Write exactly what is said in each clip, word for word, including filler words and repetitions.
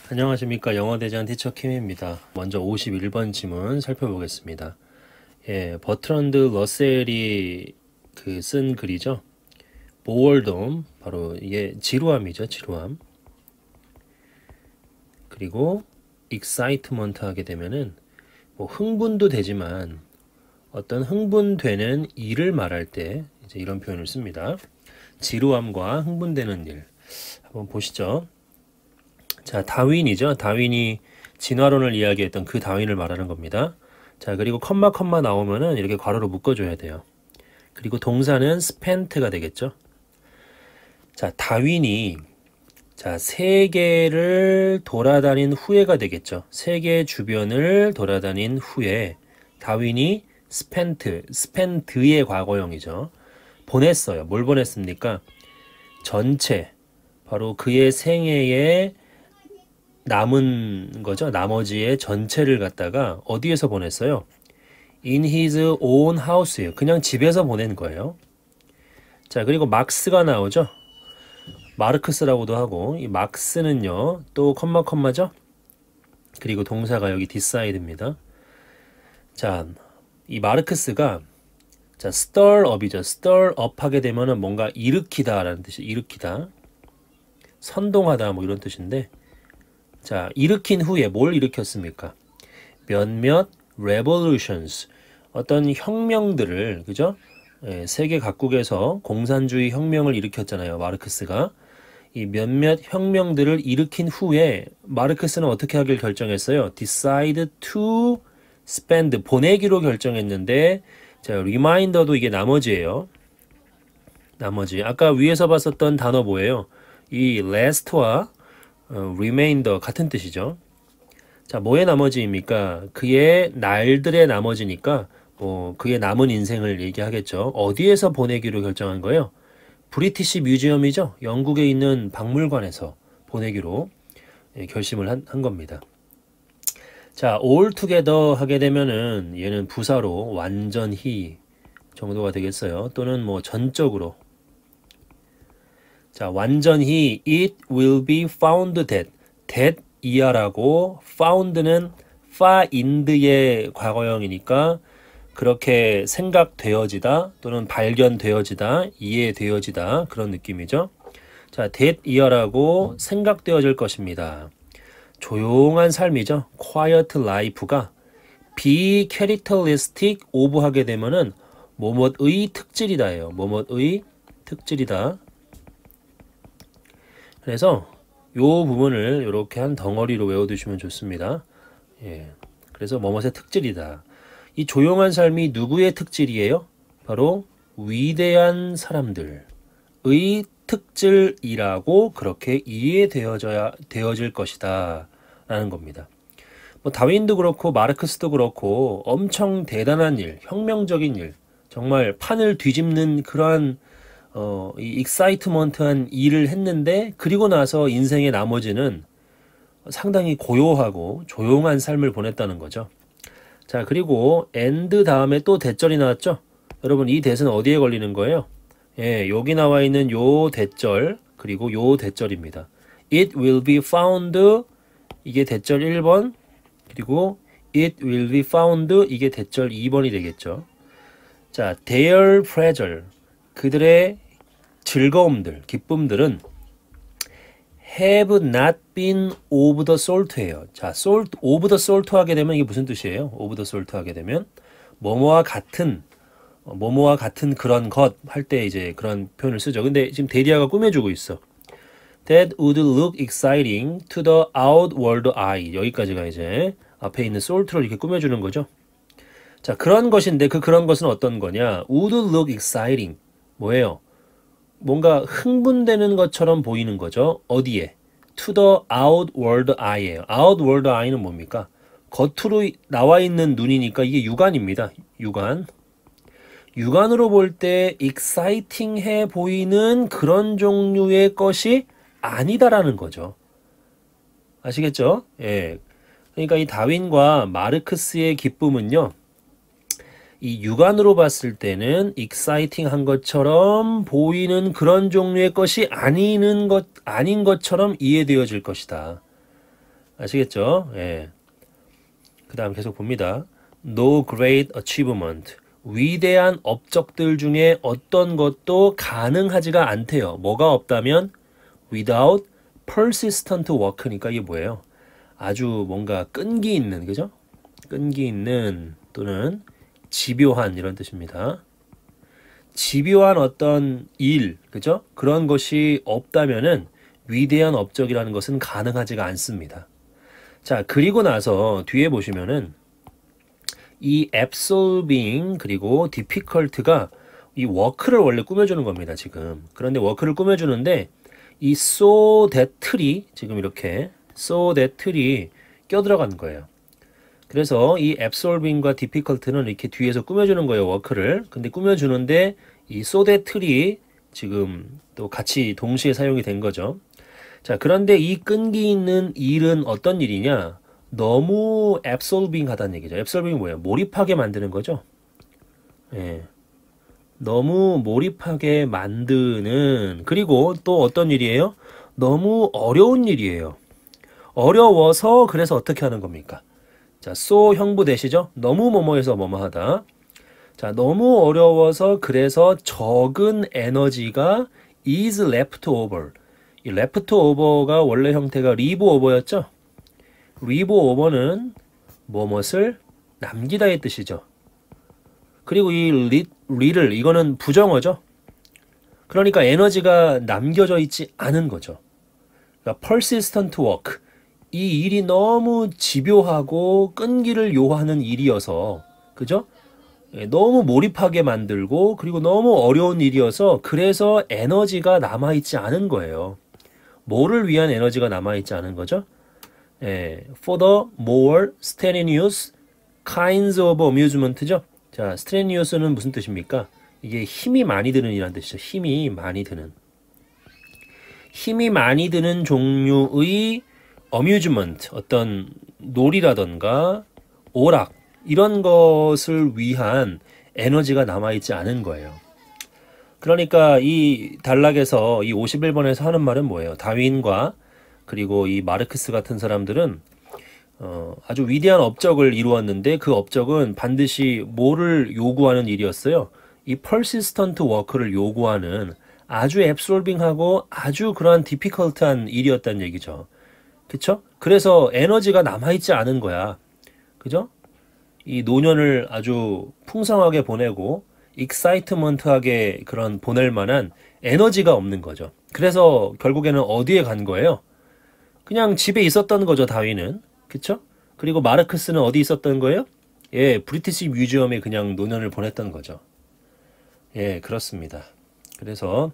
안녕하십니까. 영어대장 티처 킴입니다. 먼저 오십일 번 지문 살펴보겠습니다. 예, 버트런드 러셀이 그 쓴 글이죠. 보월돔, 바로 이게 지루함이죠. 지루함. 그리고 excitement 하게 되면은 뭐 흥분도 되지만 어떤 흥분되는 일을 말할 때 이제 이런 표현을 씁니다. 지루함과 흥분되는 일. 한번 보시죠. 자, 다윈이죠. 다윈이 진화론을 이야기했던 그 다윈을 말하는 겁니다. 자, 그리고 컴마 컴마 나오면은 이렇게 괄호로 묶어줘야 돼요. 그리고 동사는 spent가 되겠죠. 자, 다윈이 자, 세계를 돌아다닌 후에가 되겠죠. 세계 주변을 돌아다닌 후에 다윈이 spent, spent의 과거형이죠. 보냈어요. 뭘 보냈습니까? 전체, 바로 그의 생애에 남은 거죠. 나머지의 전체를 갖다가 어디에서 보냈어요? In his own house예요. 그냥 집에서 보낸 거예요. 자, 그리고 막스가 나오죠. 마르크스라고도 하고, 이 막스는요, 또 컴마 컴마죠. 그리고 동사가 여기 decide입니다. 자, 이 마르크스가 자, stir up이죠. stir up 하게 되면은 뭔가 일으키다라는 뜻이 일으키다. 선동하다 뭐 이런 뜻인데, 자, 일으킨 후에 뭘 일으켰습니까? 몇몇 revolutions, 어떤 혁명들을, 그죠? 예, 세계 각국에서 공산주의 혁명을 일으켰잖아요, 마르크스가. 이 몇몇 혁명들을 일으킨 후에 마르크스는 어떻게 하길 결정했어요? decide to spend, 보내기로 결정했는데, 자, reminder도 이게 나머지예요. 나머지. 아까 위에서 봤었던 단어 뭐예요? 이 last와 어, remainder 같은 뜻이죠. 자, 뭐의 나머지입니까? 그의 날들의 나머지니까 뭐 그의 남은 인생을 얘기하겠죠. 어디에서 보내기로 결정한 거예요? 브리티시 뮤지엄이죠. 영국에 있는 박물관에서 보내기로 예, 결심을 한, 한 겁니다. 자, all together 하게 되면은 얘는 부사로 완전히 정도가 되겠어요. 또는 뭐 전적으로. 자, 완전히 it will be found that, that 이하라고 found는 find의 과거형이니까 그렇게 생각되어지다 또는 발견되어지다, 이해되어지다 그런 느낌이죠. 자, that 이하라고 생각되어질 것입니다. 조용한 삶이죠. quiet life가 be characteristic of 하게 되면은 뭐뭇의 특질이다예요. 뭐뭇의 특질이다. 그래서 요 부분을 이렇게 한 덩어리로 외워두시면 좋습니다. 예, 그래서 뭐뭇의 특질이다. 이 조용한 삶이 누구의 특질이에요? 바로 위대한 사람들의 특질이라고 그렇게 이해되어져야 되어질 것이다 라는 겁니다. 뭐 다윈도 그렇고 마르크스도 그렇고 엄청 대단한 일, 혁명적인 일, 정말 판을 뒤집는 그러한 어, 이 익사이트먼트한 일을 했는데 그리고 나서 인생의 나머지는 상당히 고요하고 조용한 삶을 보냈다는 거죠. 자, 그리고 and 다음에 또 대절이 나왔죠. 여러분 이 대는 어디에 걸리는 거예요? 예, 여기 나와 있는 요 대절 그리고 요 대절입니다. It will be found, 이게 대절 일 번, 그리고 it will be found, 이게 대절 이 번이 되겠죠. 자, their pleasure, 그들의 즐거움들, 기쁨들은 have not been of the sort예요. 자, sort, of the sort 하게 되면 이게 무슨 뜻이에요? of the sort 하게 되면 뭐뭐와 같은, 뭐뭐와 같은 그런 것 할 때 이제 그런 표현을 쓰죠. 근데 지금 데리아가 꾸며주고 있어. That would look exciting to the outward eye. 여기까지가 이제 앞에 있는 sort로 이렇게 꾸며주는 거죠. 자, 그런 것인데 그 그런 것은 어떤 거냐? would look exciting. 뭐예요? 뭔가 흥분되는 것처럼 보이는 거죠. 어디에? To the outward eye예요. outward eye는 뭡니까? 겉으로 나와 있는 눈이니까 이게 육안입니다. 육안. 육안으로 볼 때 exciting해 보이는 그런 종류의 것이 아니다라는 거죠. 아시겠죠? 예. 그러니까 이 다윈과 마르크스의 기쁨은요. 이 육안으로 봤을 때는 익사이팅한 것처럼 보이는 그런 종류의 것이 아니는 것, 아닌 것처럼 이해되어질 것이다 아시겠죠? 예. 그 다음 계속 봅니다. No great achievement. 위대한 업적들 중에 어떤 것도 가능하지가 않대요. 뭐가 없다면 without persistent work니까 이게 뭐예요? 아주 뭔가 끈기 있는, 그죠? 끈기 있는 또는 집요한 이런 뜻입니다. 집요한 어떤 일, 그죠? 그런 것이 없다면은 위대한 업적이라는 것은 가능하지가 않습니다. 자, 그리고 나서 뒤에 보시면은 이 absorbing 그리고 difficult가 이 work를 원래 꾸며주는 겁니다, 지금. 그런데 work를 꾸며주는데 이 so that이 지금 이렇게 so that이 껴들어간 거예요. 그래서 이 absorbing과 difficult는 이렇게 뒤에서 꾸며주는 거예요, work를. 근데 꾸며주는데 이 so that이 지금 또 같이 동시에 사용이 된 거죠. 자, 그런데 이 끈기 있는 일은 어떤 일이냐? 너무 absorbing 하다는 얘기죠. absorbing이 뭐예요? 몰입하게 만드는 거죠. 예. 너무 몰입하게 만드는, 그리고 또 어떤 일이에요? 너무 어려운 일이에요. 어려워서 그래서 어떻게 하는 겁니까? 자, so 형부 되시죠? 너무 뭐뭐해서 뭐뭐 하다. 자, 너무 어려워서 그래서 적은 에너지가 is left over. 이 left over가 원래 형태가 leave over였죠? leave over는 뭐뭇을 남기다의 뜻이죠. 그리고 이 le를 이거는 부정어죠. 그러니까 에너지가 남겨져 있지 않은 거죠. 그러니까 persistent work. 이 일이 너무 집요하고 끈기를 요하는 일이어서, 그죠? 너무 몰입하게 만들고 그리고 너무 어려운 일이어서 그래서 에너지가 남아있지 않은 거예요. 뭐를 위한 에너지가 남아있지 않은 거죠? 예, for the more strenuous kinds of amusement죠. 자, strenuous는 무슨 뜻입니까? 이게 힘이 많이 드는 이란 뜻이죠. 힘이 많이 드는. 힘이 많이 드는 종류의 amusement, 어떤 놀이라던가 오락, 이런 것을 위한 에너지가 남아있지 않은 거예요. 그러니까 이 단락에서 이 오십일 번에서 하는 말은 뭐예요? 다윈과 그리고 이 마르크스 같은 사람들은 어, 아주 위대한 업적을 이루었는데 그 업적은 반드시 뭐를 요구하는 일이었어요? 이 persistent work를 요구하는 아주 absorbing하고 아주 그러한 difficult한 일이었다는 얘기죠. 그쵸? 그래서 에너지가 남아있지 않은 거야. 그죠? 이 노년을 아주 풍성하게 보내고 익사이트먼트하게 그런 보낼 만한 에너지가 없는 거죠. 그래서 결국에는 어디에 간 거예요? 그냥 집에 있었던 거죠, 다윈은. 그쵸? 그리고 마르크스는 어디 있었던 거예요? 예, 브리티시 뮤지엄에 그냥 노년을 보냈던 거죠. 예, 그렇습니다. 그래서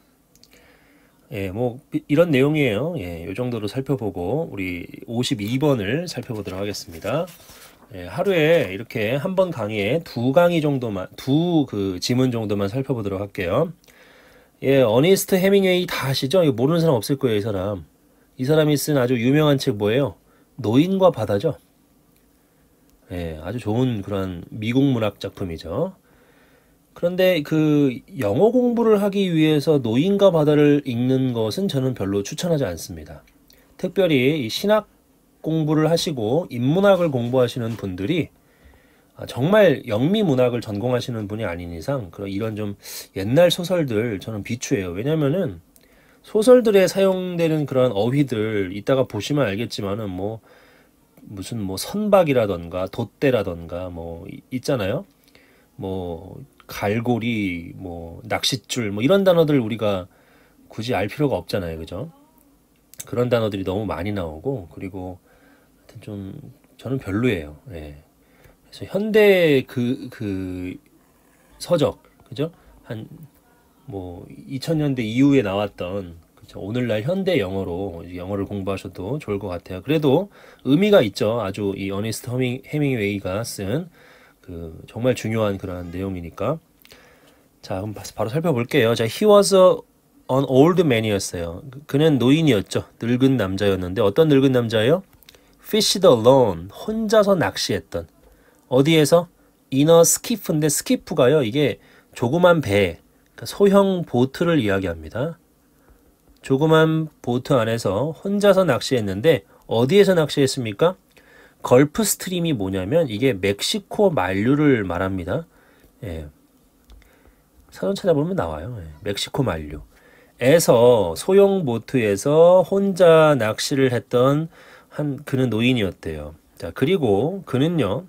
예, 뭐 이런 내용이에요. 예, 요 정도로 살펴보고 우리 오십이 번을 살펴보도록 하겠습니다. 예, 하루에 이렇게 한 번 강의에 두 강의 정도만, 두 그 지문 정도만 살펴보도록 할게요. 예, 어니스트 해밍웨이 다 아시죠? 이거 모르는 사람 없을 거예요, 이 사람. 이 사람이 쓴 아주 유명한 책 뭐예요? 노인과 바다죠. 예, 아주 좋은 그런 미국 문학 작품이죠. 그런데 그 영어 공부를 하기 위해서 노인과 바다를 읽는 것은 저는 별로 추천하지 않습니다. 특별히 이 신학 공부를 하시고 인문학을 공부하시는 분들이 정말 영미문학을 전공하시는 분이 아닌 이상 그런 이런 좀 옛날 소설들 저는 비추해요. 왜냐면은 소설들에 사용되는 그런 어휘들 이따가 보시면 알겠지만은 뭐 무슨 뭐 선박이라던가 돛대라던가 뭐 있잖아요. 뭐 갈고리, 뭐 낚싯줄 뭐 이런 단어들 우리가 굳이 알 필요가 없잖아요. 그죠? 그런 단어들이 너무 많이 나오고 그리고 하여튼 좀 저는 별로예요. 예. 그래서 현대 그, 그 서적, 그죠? 한 뭐 이천 년대 이후에 나왔던 그죠? 오늘날 현대 영어로 영어를 공부하셔도 좋을 것 같아요. 그래도 의미가 있죠. 아주 이 어니스트 해밍, 해밍웨이가 쓴 그 정말 중요한 그런 내용이니까. 자, 그럼 바로 살펴볼게요. 자, he was an old man이었어요. 그는 노인이었죠. 늙은 남자였는데 어떤 늙은 남자예요? fished alone, 혼자서 낚시했던. 어디에서? in a skiff인데 스키프가요. 이게 조그만 배, 그러니까 소형 보트를 이야기합니다. 조그만 보트 안에서 혼자서 낚시했는데 어디에서 낚시했습니까? 걸프 스트림이 뭐냐면 이게 멕시코 만류를 말합니다. 예. 사전 찾아보면 나와요. 예. 멕시코 만류. 에서 소형 보트에서 혼자 낚시를 했던 한 그는 노인이었대요. 자, 그리고 그는요.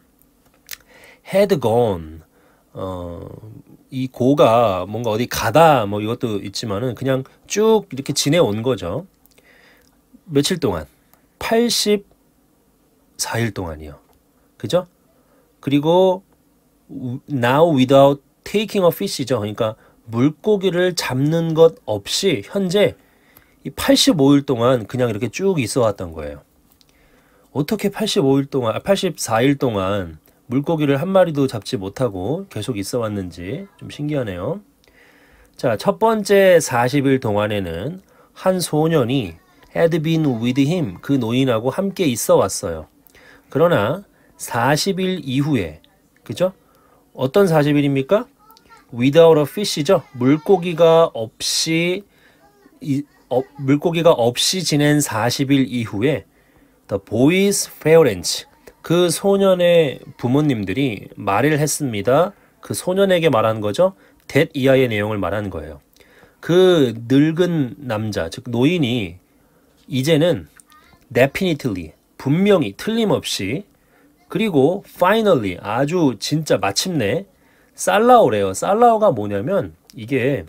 had gone 어, 이 고가 뭔가 어디 가다 뭐 이것도 있지만은 그냥 쭉 이렇게 지내온 거죠. 며칠 동안? 팔십사 일 동안이요. 그죠? 그리고 now without taking a fish죠. 그러니까 물고기를 잡는 것 없이 현재 이 팔십오 일 동안 그냥 이렇게 쭉 있어 왔던 거예요. 어떻게 팔십오 일 동안, 팔십사 일 동안 물고기를 한 마리도 잡지 못하고 계속 있어 왔는지 좀 신기하네요. 자, 첫 번째 사십 일 동안에는 한 소년이 had been with him, 그 노인하고 함께 있어 왔어요. 그러나 사십 일 이후에, 그죠? 어떤 사십 일입니까? without a fish죠. 물고기가 없이 이, 어, 물고기가 없이 지낸 사십 일 이후에 the boy's parents, 그 소년의 부모님들이 말을 했습니다. 그 소년에게 말한 거죠. that 이하의 내용을 말한 거예요. 그 늙은 남자, 즉 노인이 이제는 definitely, 분명히 틀림없이, 그리고 finally, 아주 진짜 마침내 살라오래요. 살라오가 뭐냐면 이게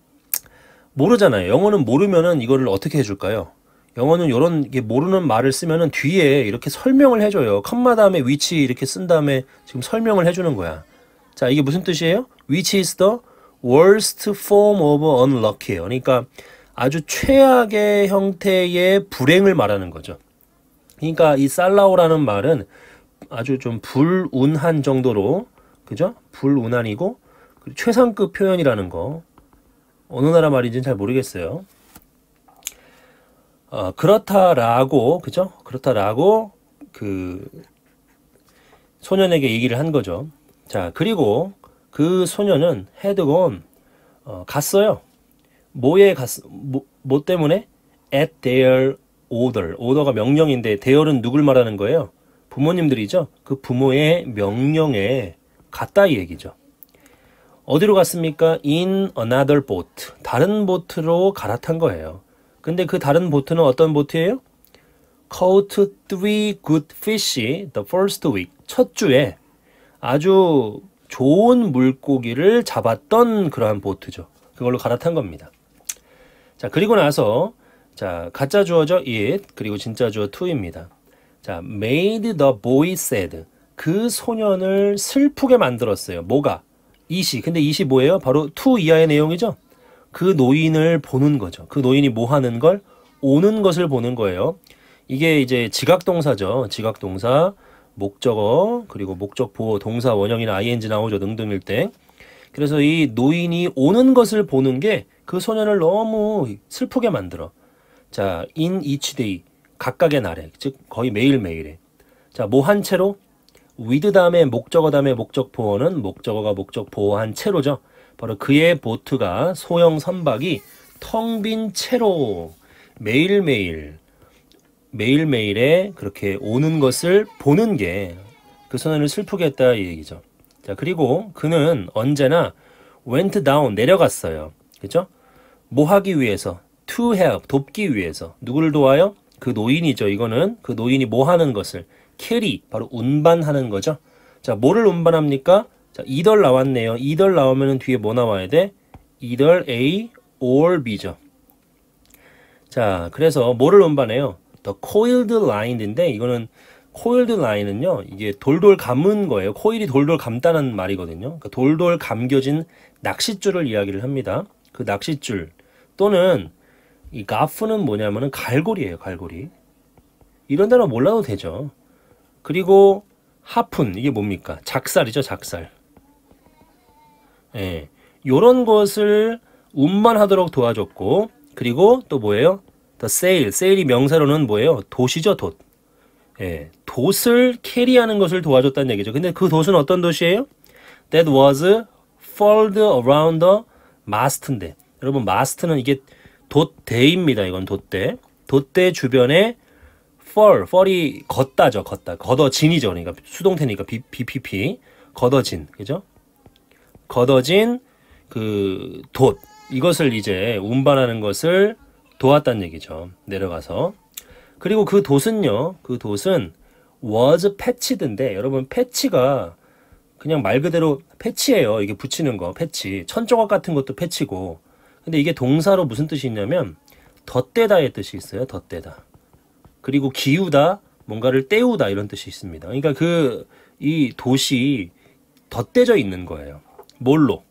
모르잖아요. 영어는 모르면은 이거를 어떻게 해줄까요? 영어는 이런 게 모르는 말을 쓰면은 뒤에 이렇게 설명을 해줘요. 컴마 다음에 which 이렇게 쓴 다음에 지금 설명을 해주는 거야. 자, 이게 무슨 뜻이에요? which is the worst form of unlucky예요. 그러니까 아주 최악의 형태의 불행을 말하는 거죠. 그러니까 이 살라오라는 말은 아주 좀 불운한 정도로, 그죠? 불운한이고 최상급 표현이라는 거. 어느 나라 말인지는 잘 모르겠어요. 어, 그렇다라고, 그죠? 그렇다라고 그 소년에게 얘기를 한 거죠. 자, 그리고 그 소년은 had gone, 어, 갔어요. 뭐에 갔, 뭐, 뭐 때문에? at their order. order가 명령인데 their은 누굴 말하는 거예요? 부모님들이죠. 그 부모의 명령에 갔다 이 얘기죠. 어디로 갔습니까? in another boat. 다른 보트로 갈아탄 거예요. 근데 그 다른 보트는 어떤 보트예요? caught three good fish the first week. 첫 주에 아주 좋은 물고기를 잡았던 그러한 보트죠. 그걸로 갈아탄 겁니다. 자, 그리고 나서 자, 가짜 주어죠 it, 그리고 진짜 주어 to입니다. 자, made the boy sad. 그 소년을 슬프게 만들었어요. 뭐가? 이시. 근데 이시 뭐예요? 바로 to 이하의 내용이죠. 그 노인을 보는 거죠. 그 노인이 뭐 하는 걸? 오는 것을 보는 거예요. 이게 이제 지각동사죠. 지각동사, 목적어, 그리고 목적 보호, 동사 원형이나 아이엔지 나오죠. 능동일 때. 그래서 이 노인이 오는 것을 보는 게 그 소년을 너무 슬프게 만들어. 자, in each day. 각각의 날에. 즉 거의 매일매일에. 자, 뭐 한 채로? with 다음에 목적어 다음에 목적 보호는 목적어가 목적 보호한 채로죠. 바로 그의 보트가 소형 선박이 텅 빈 채로 매일매일 매일매일에 그렇게 오는 것을 보는 게 그 소년을 슬프게 했다 이 얘기죠. 자, 그리고 그는 언제나 went down, 내려갔어요. 그죠? 뭐 하기 위해서? to help, 돕기 위해서. 누구를 도와요? 그 노인이죠. 이거는 그 노인이 뭐 하는 것을? carry, 바로 운반하는 거죠. 자, 뭐를 운반합니까? 자, either 나왔네요. either 나오면 뒤에 뭐 나와야 돼? either A or B죠. 자, 그래서 뭐를 운반해요? The coiled line인데 이거는 coiled line은요. 이게 돌돌 감은 거예요. 코일이 돌돌 감다는 말이거든요. 그러니까 돌돌 감겨진 낚싯줄을 이야기를 합니다. 그 낚싯줄 또는 이 가프는 뭐냐면은 갈고리예요. 갈고리. 이런 단어 몰라도 되죠. 그리고 하푼, 이게 뭡니까? 작살이죠. 작살. 예, 요런 것을 운반하도록 도와줬고, 그리고 또 뭐예요? the sail, sail이 명사로는 뭐예요? 돛이죠. 돛. 예, 돛을 캐리하는 것을 도와줬다는 얘기죠. 근데 그 돛은 어떤 돛이에요? that was furled around the mast인데, 여러분 마스트는 이게 돛대입니다. 이건 돛대. 돛대 주변에 fall, fall이 걷다죠, 걷다. 걷어진이죠. 그러니까 수동태니까 비, 비피피. 걷어진, 그죠? 걷어진 그 돛. 이것을 이제 운반하는 것을 도왔다는 얘기죠. 내려가서. 그리고 그 돛은요, 그 돛은 was patched인데, 여러분, 패치가 그냥 말 그대로 패치예요. 이게 붙이는 거, 패치. 천조각 같은 것도 패치고. 근데 이게 동사로 무슨 뜻이 있냐면, 덧대다의 뜻이 있어요. 덧대다. 그리고 기우다, 뭔가를 때우다 이런 뜻이 있습니다. 그러니까 그 이 돛이 덧대져 있는 거예요. 뭘로?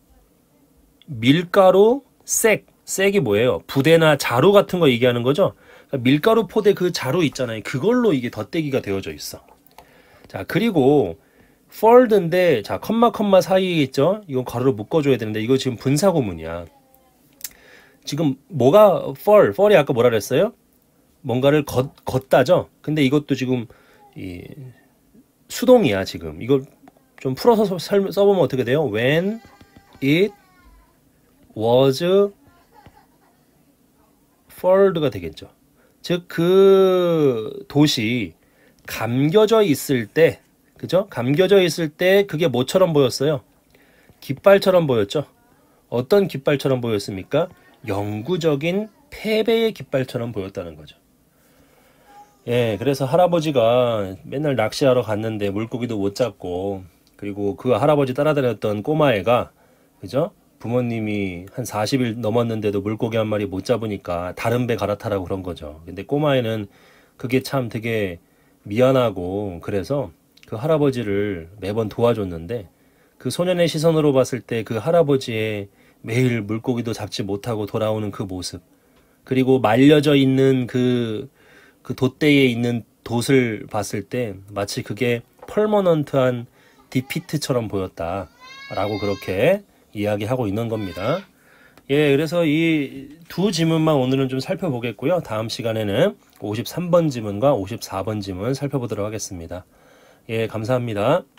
밀가루, 색. 색이 뭐예요? 부대나 자루 같은 거 얘기하는 거죠. 그러니까 밀가루 포대 그 자루 있잖아요. 그걸로 이게 덧대기가 되어져 있어. 자, 그리고 fold인데, 자, 컴마 컴마 사이에 있죠. 이건 가로로 묶어줘야 되는데 이거 지금 분사구문이야. 지금 뭐가 fall, fall이 아까 뭐라 그랬어요? 뭔가를 걷, 걷다죠. 근데 이것도 지금 이 수동이야 지금. 이걸 좀 풀어서 설, 써보면 어떻게 돼요? When it was furled가 되겠죠. 즉 그 돛이 감겨져 있을 때, 그죠? 감겨져 있을 때 그게 뭐처럼 보였어요? 깃발처럼 보였죠. 어떤 깃발처럼 보였습니까? 영구적인 패배의 깃발처럼 보였다는 거죠. 예, 그래서 할아버지가 맨날 낚시하러 갔는데 물고기도 못 잡고, 그리고 그 할아버지 따라다녔던 꼬마애가, 그죠? 부모님이 한 사십 일 넘었는데도 물고기 한 마리 못 잡으니까 다른 배 갈아타라고 그런 거죠. 근데 꼬마애는 그게 참 되게 미안하고, 그래서 그 할아버지를 매번 도와줬는데, 그 소년의 시선으로 봤을 때 그 할아버지의 매일 물고기도 잡지 못하고 돌아오는 그 모습, 그리고 말려져 있는 그, 그 돛대에 있는 돛을 봤을 때 마치 그게 퍼머넌트한 디피트처럼 보였다라고 그렇게 이야기하고 있는 겁니다. 예, 그래서 이 두 지문만 오늘은 좀 살펴보겠고요. 다음 시간에는 오십삼 번 지문과 오십사 번 지문 살펴보도록 하겠습니다. 예, 감사합니다.